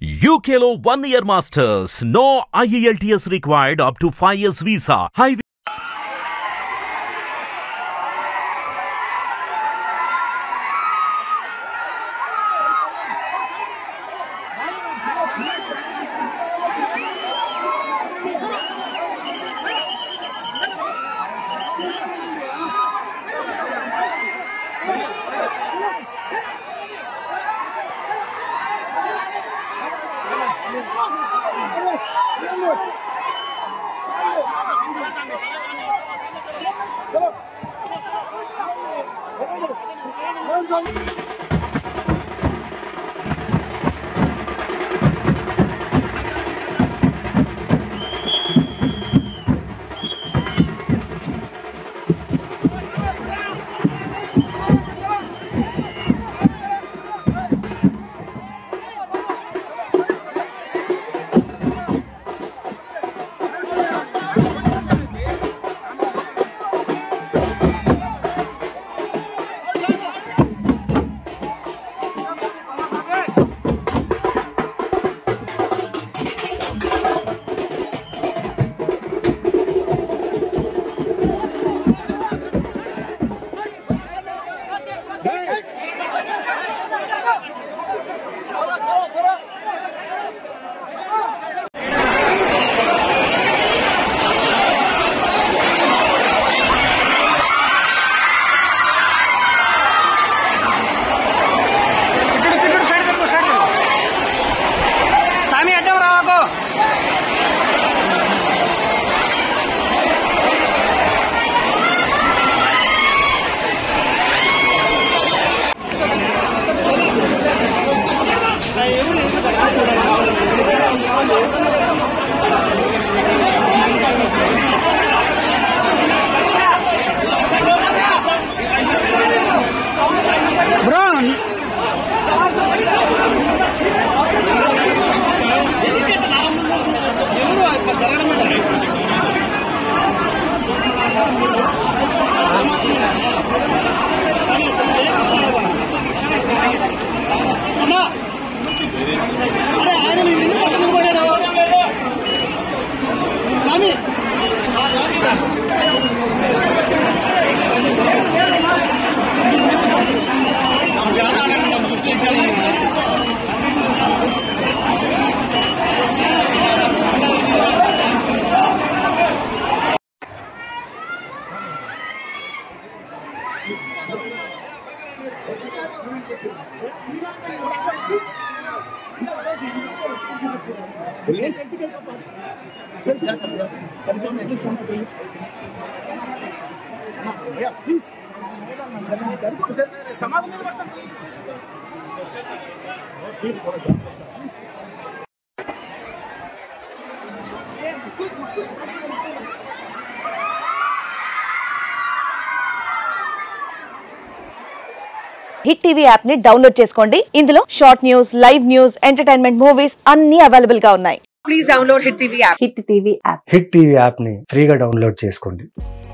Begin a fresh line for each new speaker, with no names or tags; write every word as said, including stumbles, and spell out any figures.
U K లో one year masters. No I E L T S required up to five years visa. High
Hit TV app ని download చేసుకోండి. ఇందులో short news, live news, entertainment movies అన్ని available గా ఉన్నాయి. Please download Hit TV app. Hit TV app.
Hit TV app ని ఫ్రీగా download చేసుకోండి.